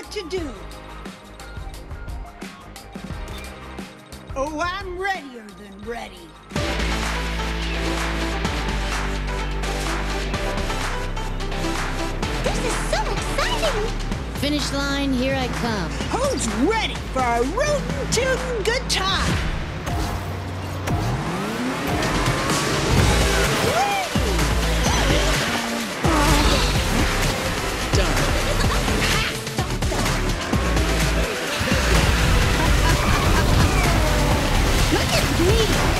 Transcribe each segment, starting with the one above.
what to do. Oh, I'm readier than ready. This is so exciting! Finish line, here I come. Who's ready for a rootin' tootin' good time? Look at me!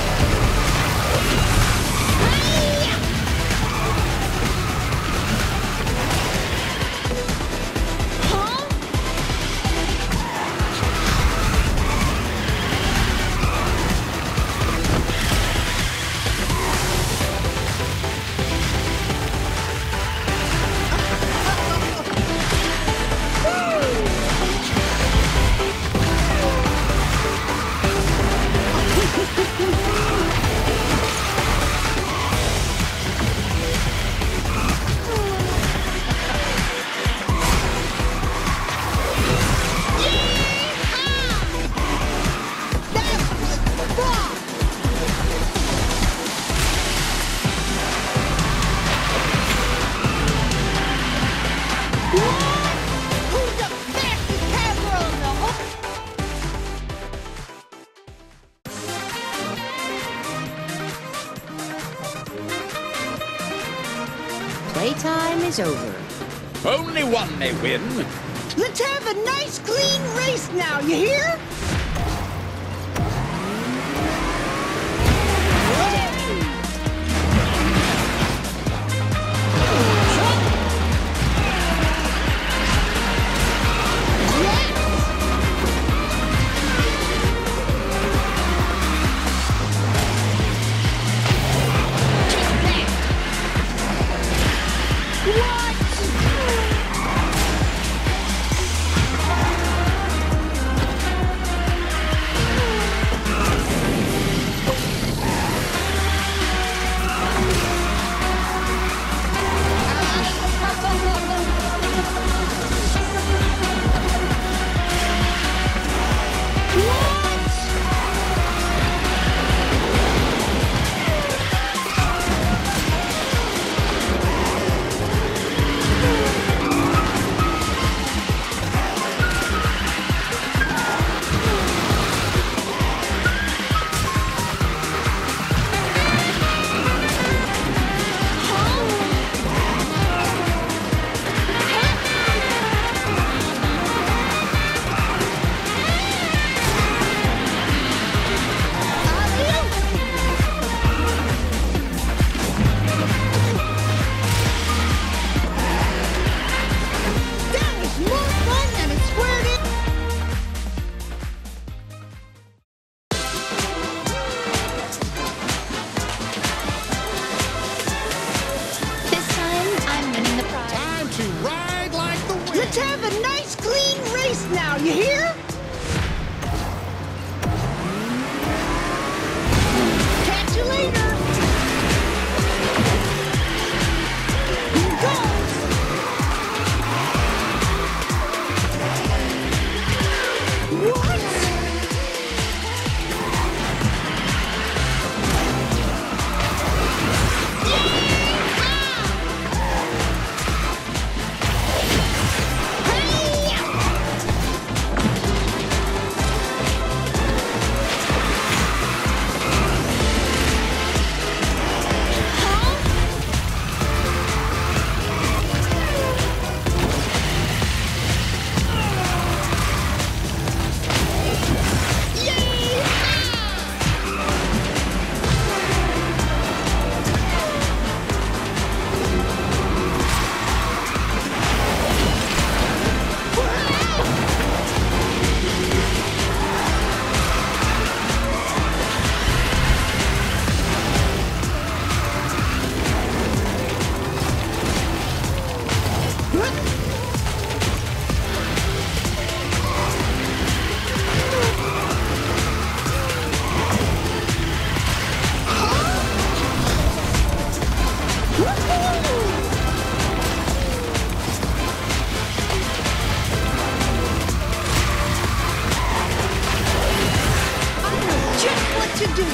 Playtime is over. Only one may win. Let's have a nice clean race now, you hear? to do.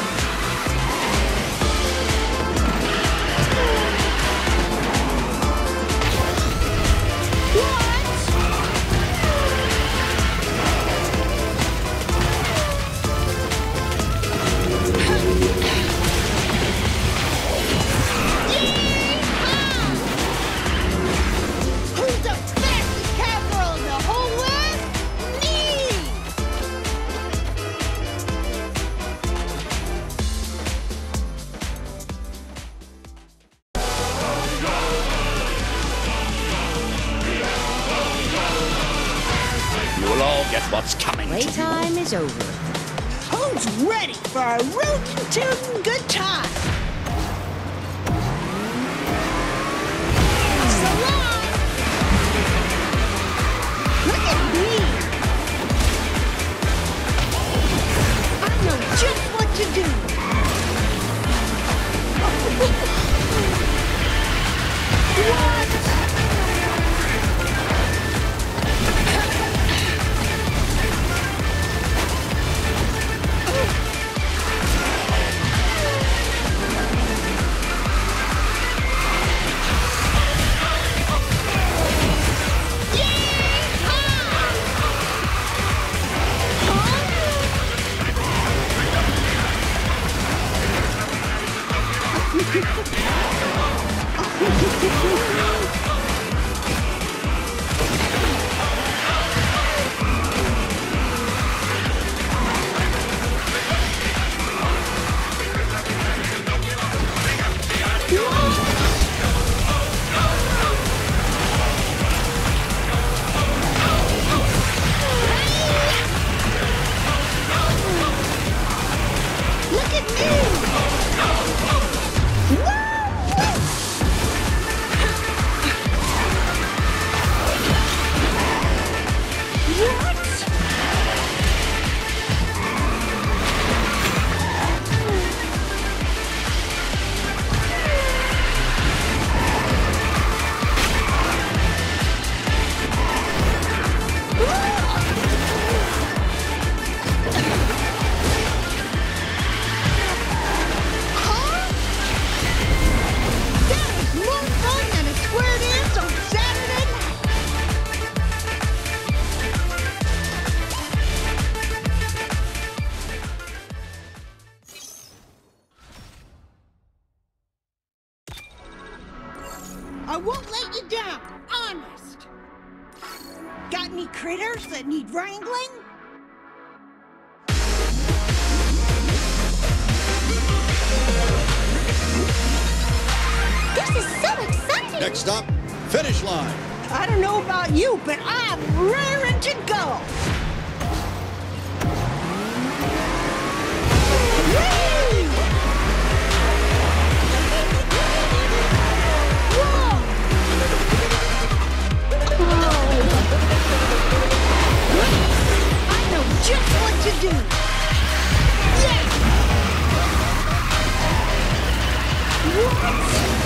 Who's the fastest cowgirl in the whole world? Me! You'll all get what's coming to you. Playtime is over. Who's ready for a rootin' tootin' good time? So long! Look at me! I know just what to do! What? Look at me! I won't let you down, honest. Got any critters that need wrangling? This is so exciting! Next stop, finish line. I don't know about you, but I'm raring to go. Whee! Whoa! I know just what to do. Yeah! What?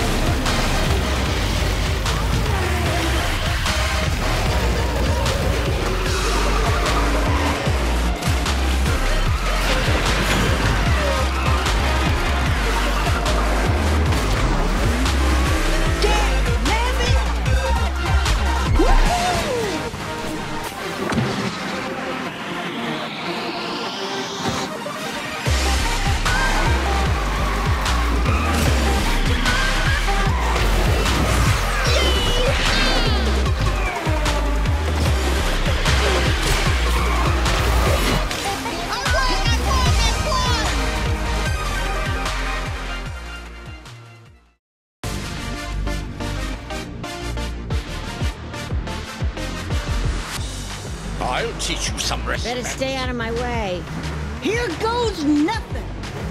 I'll teach you some respect. Better stay out of my way. Here goes nothing.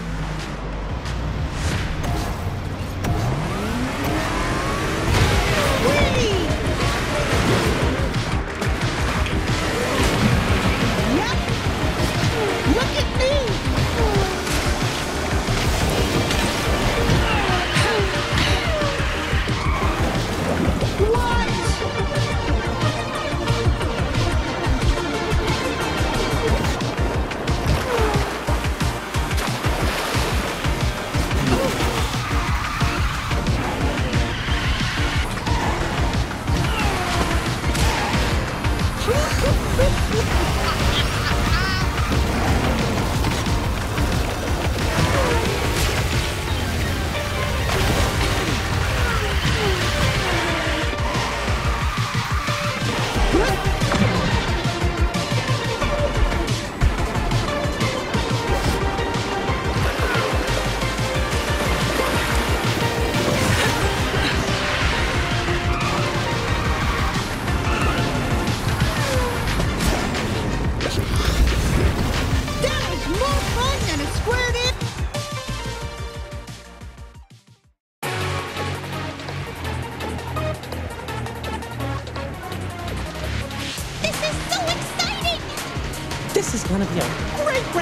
Whee! Yep. Look at me. What?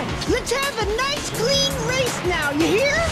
Let's have a nice, clean race now, you hear?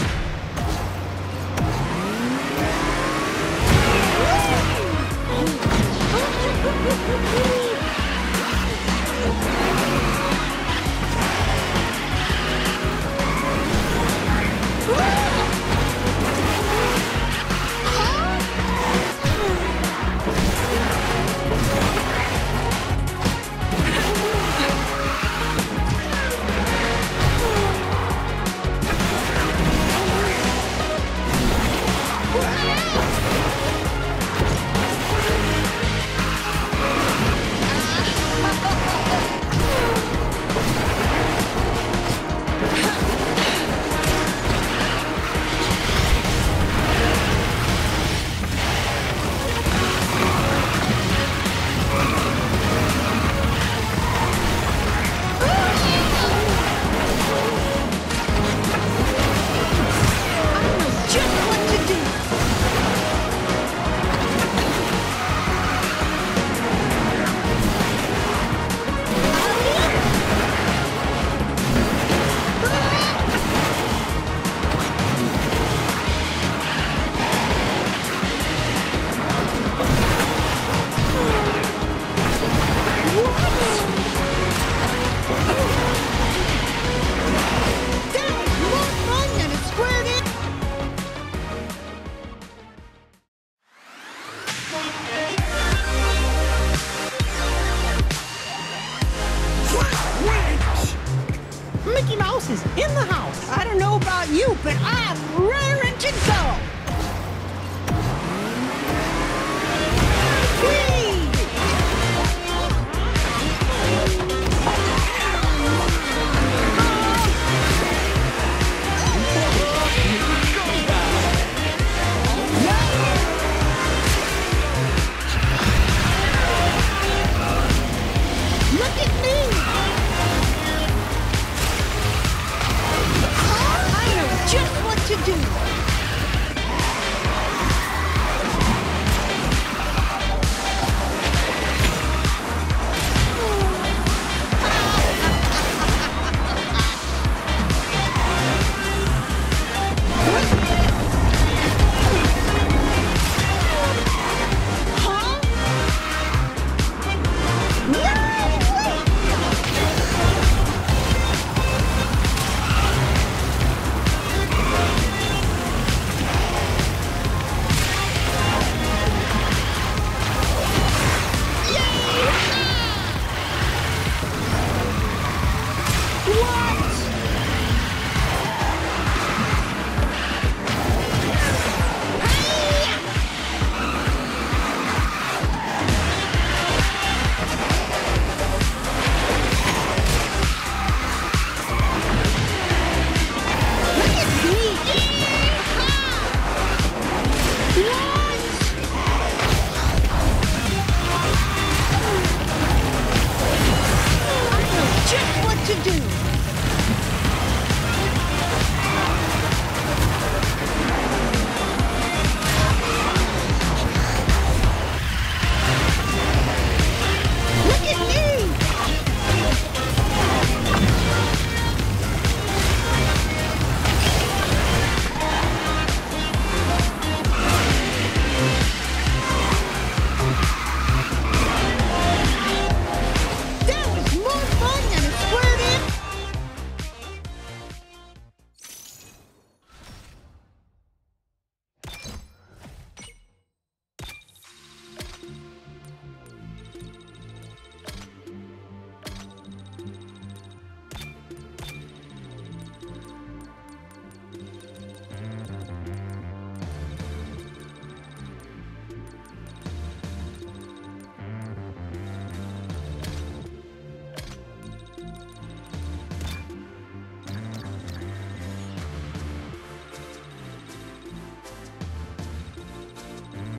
Mickey Mouse is in the house. I don't know about you, but I'm raring to go. Whee! Look at me! I know just what to do.